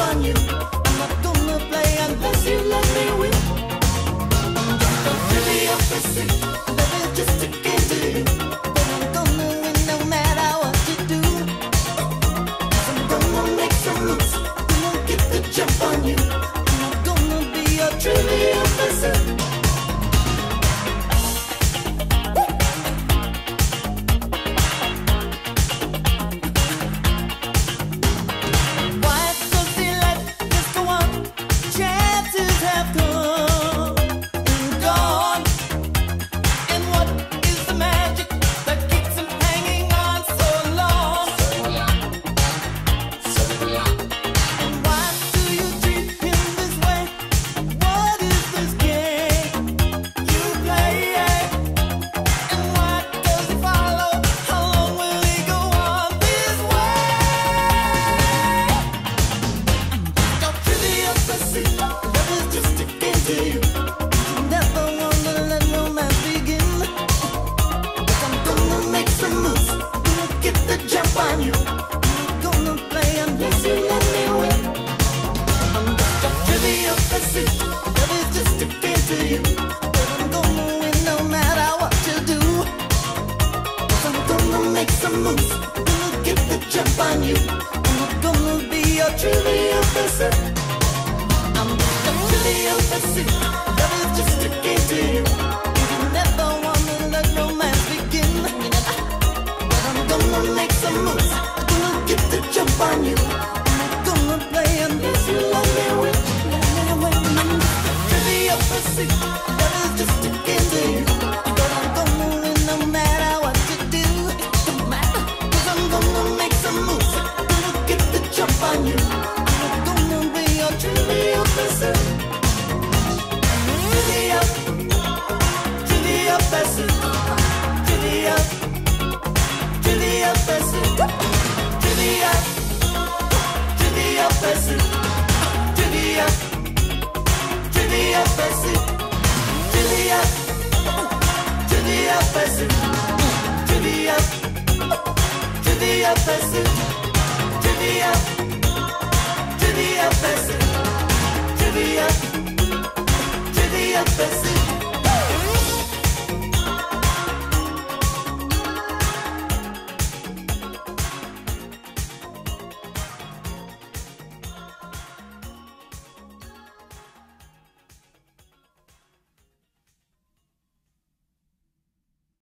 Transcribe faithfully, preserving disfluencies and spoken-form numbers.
on you. I'm not gonna play unless you let me win. I'm just a trivia pursuit. Love is just a game to you. But I'm gonna win no matter what you do. 'Cause I'm gonna make some moves. Gonna get the jump on you. I'm not gonna be a trivia pursuit. Trivia, trivia, trivia, trivia,